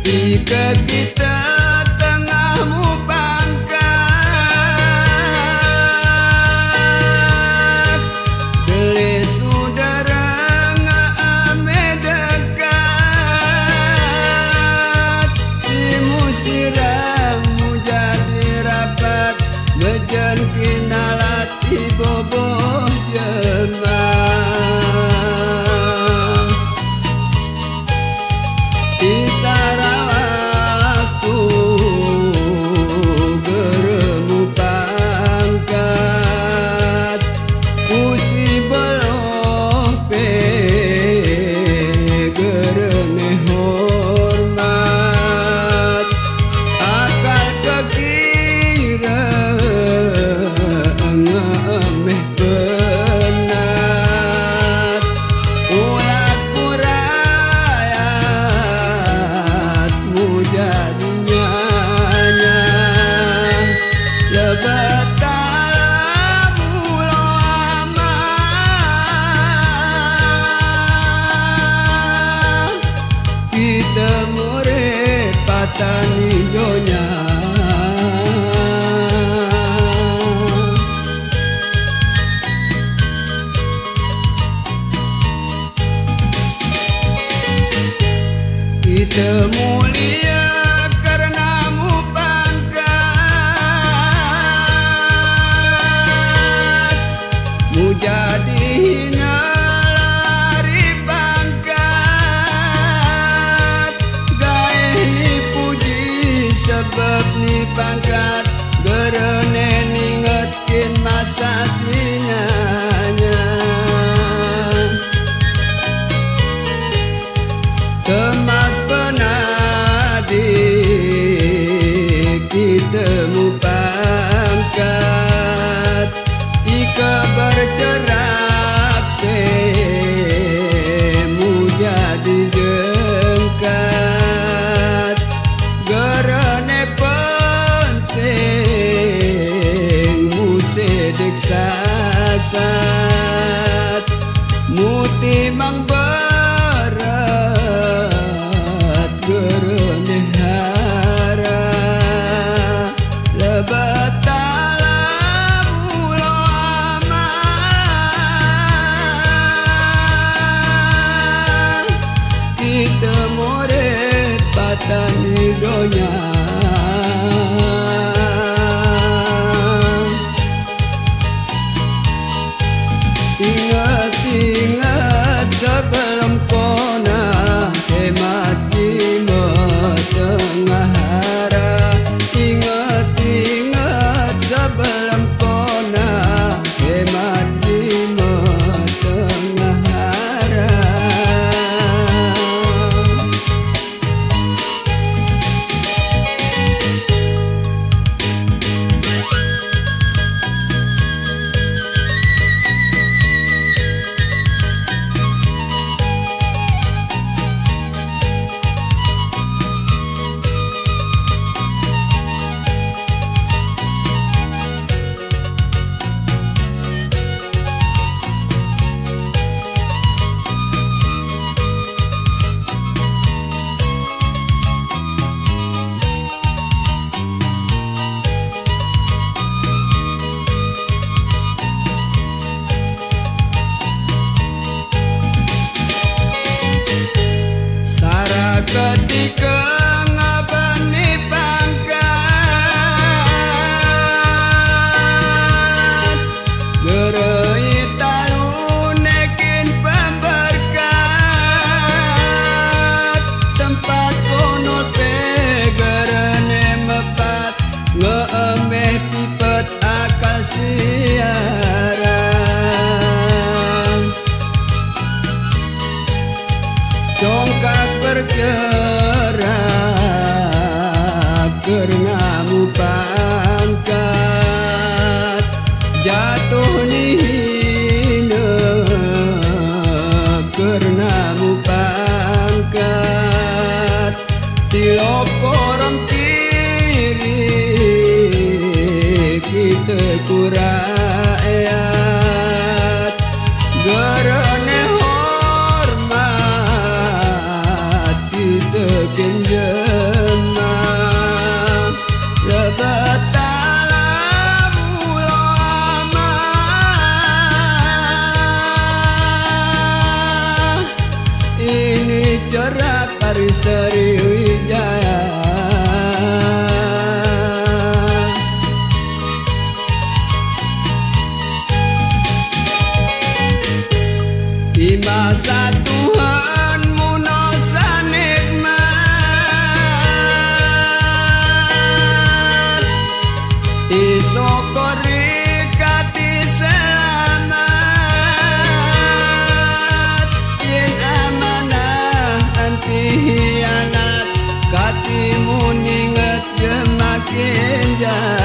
Jika kita tengahmu pangkat, gelis saudara ngame dekat, simu siramu jadi rapat, bejan kinalat iboboh jemaah. Di Sarawakku geremu pangkat, usi belope gereme hormat, akal kekira ngemeh penat, ulah kurayatmu jadi nyanya, lebat talamu lo aman, kita murid patani donya. Kita mulia karenamu pangkat, mu jadi hina lari pangkat, gaeh ni puji sebab ni pangkat, gerene ningetkin masa sinyanya. Temas penadi kitemu pangkat, ika bercerap mu jadi jengkat, gerane penting mu sedek sasat, mu timang berat gerene hara, lebat talamu lo aman, kita murid patani donya. Ingat-ingat sebelum kona, hemat jimat tengah hara. Ingat-ingat sebelum kona, hemat jimat tengah hara. Ketika ngabani pangkat, gerei talu nekin pemberkat, tempat kono pe gerene mepat, ngeemeh pipet akal siaran, congkak bergerak karenamu pangkat, jatuh nihina karenamu pangkat, tilokorom kiri kita kurayat, gerene hormat kita kenja. hianat katimu ninget jemakin jauh